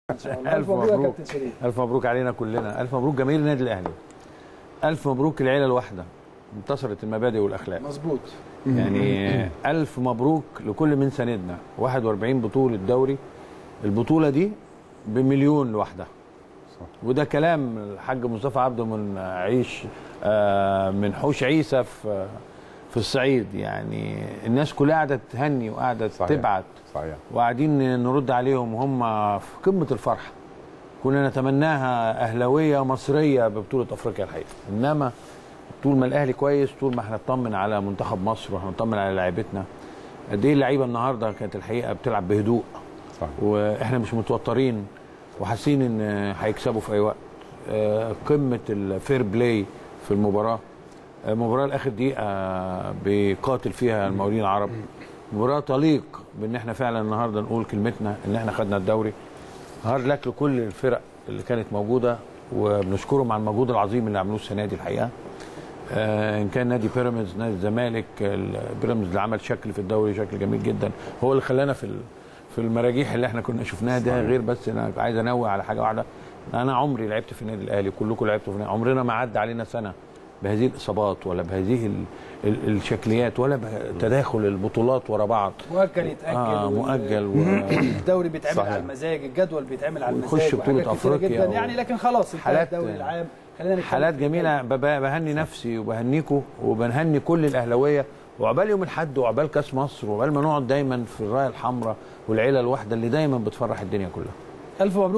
ان شاء الله. الف مبروك يا كابتن شريف. الف مبروك علينا كلنا، الف مبروك جماهير النادي الاهلي، الف مبروك العيله الواحده انتصرت المبادئ والاخلاق. مظبوط. يعني الف مبروك لكل من ساندنا. 41 بطوله دوري، البطوله دي بمليون لوحدها. صح. وده كلام الحاج مصطفى عبده من من حوش عيسى في الصعيد. يعني الناس كلها قاعده تهني وقاعده تبعت. صحيح. وقاعدين نرد عليهم وهم في قمه الفرحه. كنا نتمناها اهلاويه مصريه ببطوله افريقيا الحقيقه، انما طول ما الاهلي كويس، طول ما احنا نطمن على منتخب مصر وهنطمن على لاعيبتنا. قد ايه اللعيبه النهارده كانت الحقيقه بتلعب بهدوء. صح. واحنا مش متوترين وحاسين ان هيكسبوا في اي وقت. قمه الفير بلاي في المباراه. مباراه لاخر دقيقه بيقاتل فيها المقاولين العرب. مباراه تليق بان احنا فعلا النهارده نقول كلمتنا ان احنا خدنا الدوري. هارد لك لكل الفرق اللي كانت موجوده، وبنشكرهم على المجهود العظيم اللي عملوه السنه دي الحقيقه. ان كان نادي بيراميدز، نادي الزمالك. بيراميدز اللي عمل شكل في الدوري، شكل جميل جدا، هو اللي خلانا في المراجيح اللي احنا كنا شفناها ده. غير بس انا عايز انوه على حاجه واحده، انا عمري لعبت في النادي الاهلي، كلكم لعبتوا في النادي، عمرنا ما عدى علينا سنه بهذه الاصابات ولا بهذه الشكليات ولا بتداخل البطولات ورا بعض. مؤجل يتاجل. مؤجل الدوري بيتعمل على المزاج، الجدول بيتعمل على المزاج، ويخش بطوله افريقيا يعني. لكن خلاص انتهى الدوري العام. حالات جميله. بهني نفسي وبهنيكم وبنهني كل الاهلاويه، وعقبال يوم الاحد وعقبال كاس مصر وعقبال ما نقعد دايما في الرايه الحمراء والعيله الواحده اللي دايما بتفرح الدنيا كلها. الف مبروك.